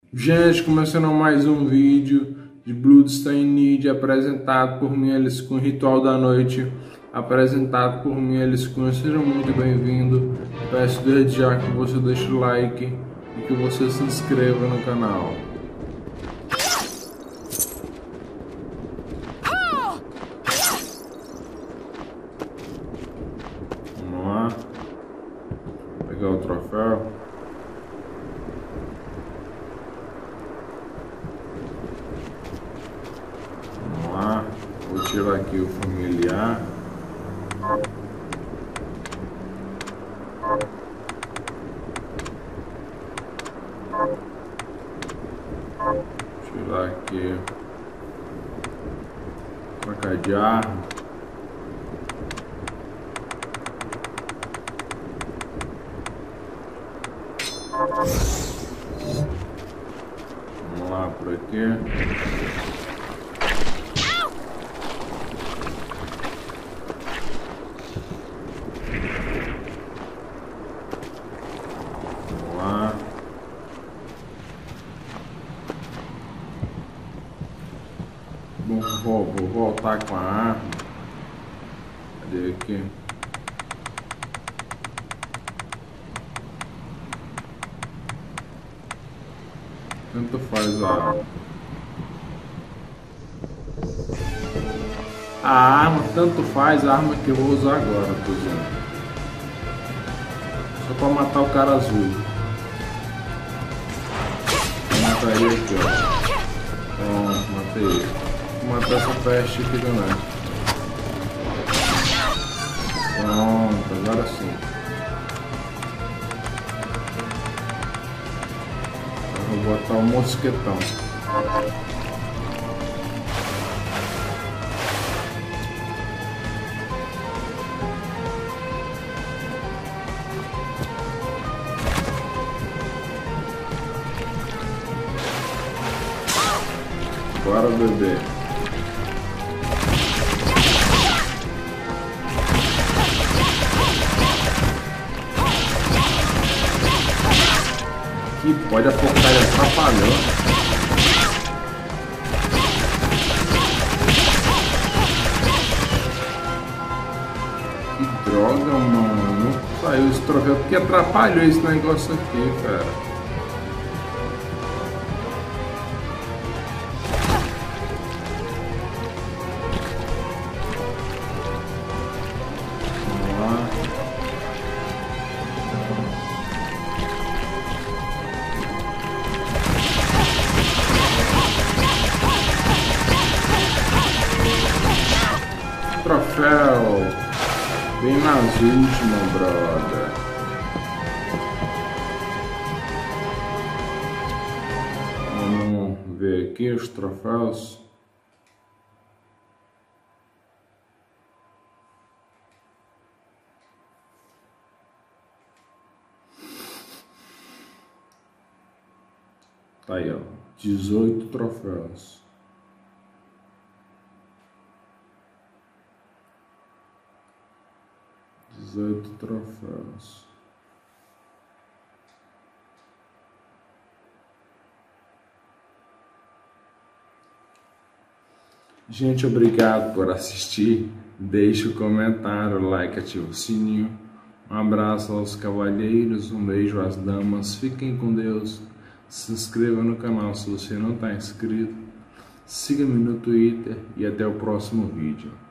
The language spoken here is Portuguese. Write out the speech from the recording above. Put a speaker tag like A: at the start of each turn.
A: Gente, começando mais um vídeo de Bloodstained, apresentado por mim, Alice Cunha, Ritual da Noite, apresentado por mim, Alice Cunha. Seja muito bem-vindo. Peço desde já que você deixe o like e que você se inscreva no canal. Vamos lá. Pegar o troféu. Vamos lá. Vou tirar aqui o familiar. Tirar aqui. Trocar de arma. Vamos lá por aqui. Vou voltar com a arma. Cadê aqui? Tanto faz a arma. A arma, tanto faz a arma que eu vou usar agora, tô usando. Só pra matar o cara azul. Vou matar ele aqui, ó. Pronto, matei ele. Vou matar essa peste aqui danada. Pronto, agora sim. Eu vou botar o mosquetão. Bora, bebê. Que pode afocar ele atrapalhando. Que droga, mano. Saiu esse troféu porque atrapalhou esse negócio aqui, cara. Troféu bem nas últimas, brother. Vamos ver aqui os troféus. Tá aí, ó, 18 troféus. Troféus. Gente, obrigado por assistir. Deixe o comentário, like, ativa o sininho. Um abraço aos cavalheiros, um beijo às damas. Fiquem com Deus. Se inscreva no canal se você não está inscrito. Siga-me no Twitter e até o próximo vídeo.